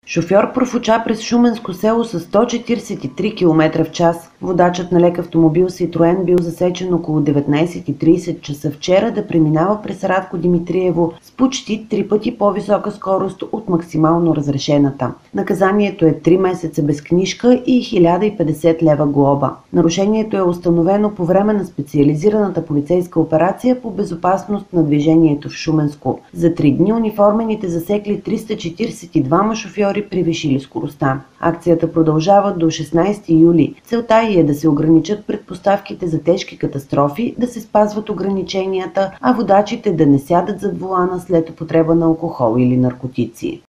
Шофьор профуча през Шуменско село с 143 км в час. Водачът на лек автомобил Citroen бил засечен около 19:30 часа вчера да преминава през Радко Димитриево с почти 3 пъти по-висока скорост от максимално разрешената. Наказанието е 3 месеца без книжка и 1050 лева глоба. Нарушението е установено по време на специализираната полицейска операция по безопасност на движението в Шуменско. За 3 дни униформените засекли 342 шофьори, превишили скоростта. Акцията продължава до 16 юли. Целта ѝ е да се ограничат предпоставките за тежки катастрофи, да се спазват ограниченията, а водачите да не сядат зад волана след употреба на алкохол или наркотици.